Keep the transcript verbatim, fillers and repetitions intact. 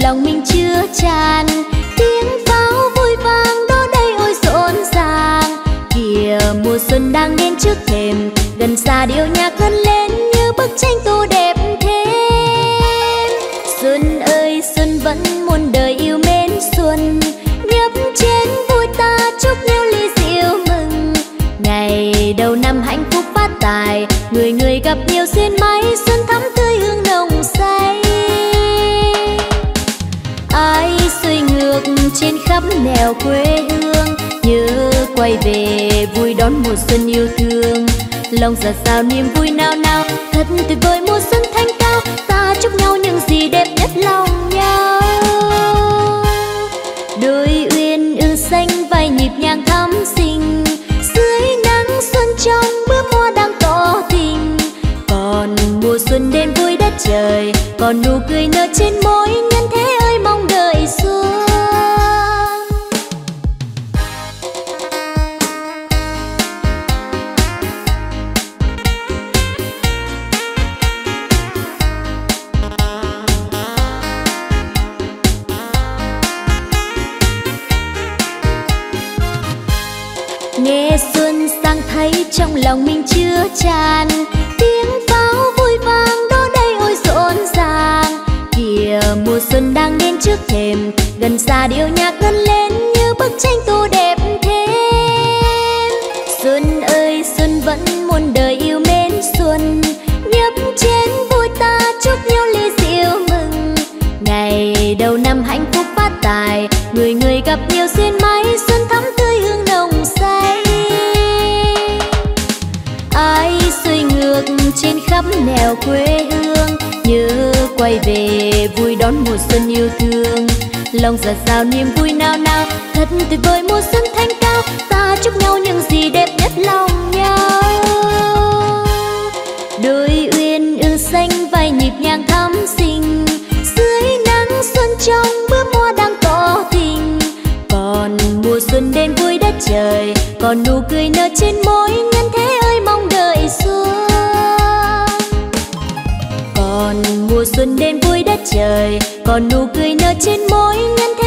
lòng mình chưa tràn. Tiếng pháo vui vang đó đây ôi rộn ràng. Kìa mùa xuân đang đến trước thềm, gần xa điệu nhạc cất lên như bức tranh tô đẹp thêm. Xuân ơi xuân vẫn muôn đời yêu mến xuân, nhấp chén vui ta chúc nhau ly rượu mừng. Ngày đầu năm hạnh phúc phát tài, người người gặp nhiều duyên may, xuân thắm tươi hương nồng say. Ai xuôi ngược trên khắp nẻo quê hương, nhớ quay về vui đón mùa xuân yêu thương. Lòng dạt dào niềm vui nao nao, thật tuyệt vời mùa xuân thanh cao. Ta chúc nhau những gì đẹp nhất lòng nhau. Đôi uyên ương xanh vai nhịp nhàng thắm xinh, dưới nắng xuân trong bướm hoa đang tỏ tình. Còn mùa xuân đến vui đất trời, còn nụ cười nở trên môi, nhân thế ơi mong đợi xuân. Nghe xuân sang thấy trong lòng mình chưa tràn. Tiếng pháo vui vang đó đây ôi rộn ràng. Kìa mùa xuân đang đến trước thềm, gần xa điệu nhạc cất lên như bức tranh tô đẹp thêm. Xuân ơi xuân vẫn muôn đời yêu mến xuân, nhấp chén vui ta chúc nhau ly rượu mừng. Ngày đầu năm hạnh phúc phát tài, người người gặp nhiều duyên may, xuân thắm tươi hương nồng say. Ai xuôi ngược trên khắp nẻo quê hương, nhớ quay về vui đón mùa xuân yêu thương. Lòng dạt dào niềm vui nao nao, thật tuyệt vời mùa xuân thanh cao. Ta chúc nhau những gì đẹp nhất lòng nhau. Đôi uyên ương xanh vai nhịp nhàng thắm xinh, dưới nắng xuân trong bướm hoa đang tỏ tình. Còn mùa xuân đến vui đất trời, còn nụ cười nở trên môi, nhân thế ơi mong đợi xuân. Còn mùa xuân đến vui đất trời, còn nụ cười nở trên môi, nhân thế